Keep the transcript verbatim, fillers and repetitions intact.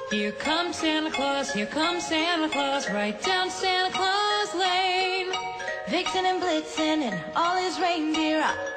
Here comes Santa Claus, here comes Santa Claus, right down Santa Claus Lane. Vixen and Blitzen and all his reindeer are